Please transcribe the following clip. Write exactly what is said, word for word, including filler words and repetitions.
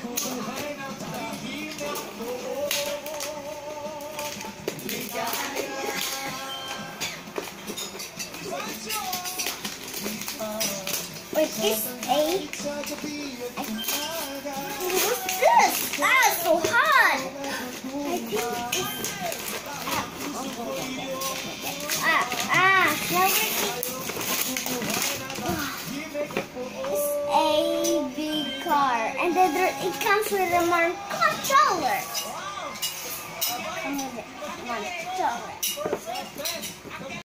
Wait, is A? What's this? Ah, so hard. I think it's ah ah. Now it's a big car, and then there, it comes with a remote controller. Come with it, remote controller.